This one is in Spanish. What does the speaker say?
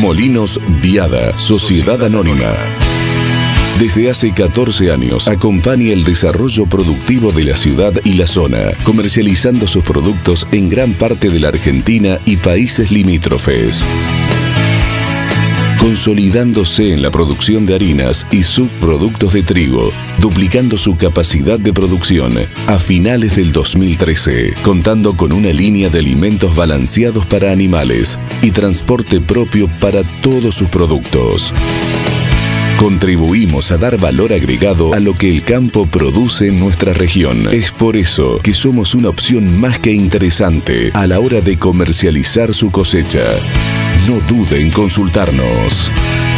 Molinos Viada, Sociedad Anónima. Desde hace 14 años acompaña el desarrollo productivo de la ciudad y la zona, comercializando sus productos en gran parte de la Argentina y países limítrofes, consolidándose en la producción de harinas y subproductos de trigo, duplicando su capacidad de producción a finales del 2013, contando con una línea de alimentos balanceados para animales y transporte propio para todos sus productos. Contribuimos a dar valor agregado a lo que el campo produce en nuestra región. Es por eso que somos una opción más que interesante a la hora de comercializar su cosecha. No dude en consultarnos.